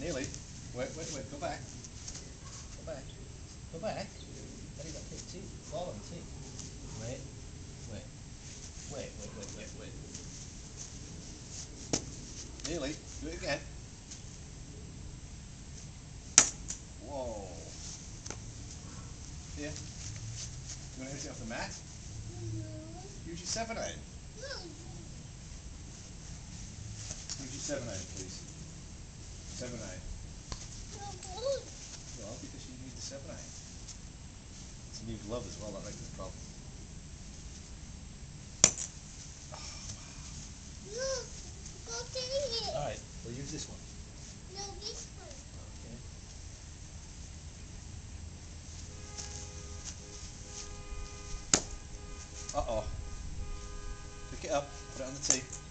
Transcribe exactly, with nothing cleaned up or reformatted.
Nearly. Wait, wait, wait. Go back. Go back. Go back. Then you got to T. Fall on T. Wait. Wait. Wait, wait, wait, wait, wait. Nearly. Do it again. Whoa. Here. You want to hit it off the mat? No. Use your seven iron. No. Use your seven iron, please. Seven iron. No good. Well, because you need the seven iron. It's a new glove as well, that makes the problem. Oh, wow. No, go take it. Alright, we'll use this one. No, this one. Okay. Uh-oh. Pick it up, put it on the tee.